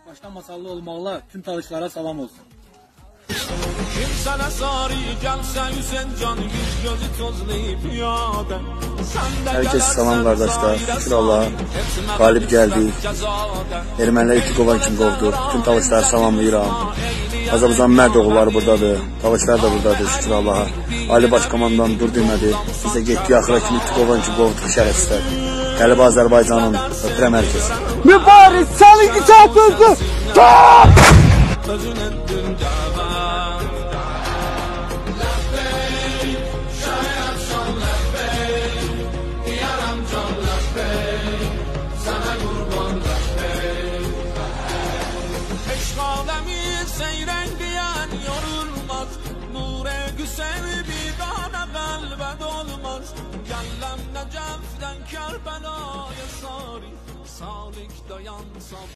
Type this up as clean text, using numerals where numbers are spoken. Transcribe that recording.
Baştan masallı olmalı. Tüm talışlara salam olsun. Herkes salam kardeşler. Şükür Allah'a. Galip geldik. Ermeniler iki kovan kim kovdu. Tüm talışları salamlayıram. Azərbaycan mərd oğulları buradadır. Talışlar da buradadır. Şükür Allah'a. Ali Başkomandan dur demədi. Bizə getdik axıra kimi iki kovan kim kovduq şərəfsizlər. Qəlib Azərbaycanın öpürəm hər kəs. Mübarək salı kitapızı. Kellem Necef'den Kerbela'ya sari, salik dayansa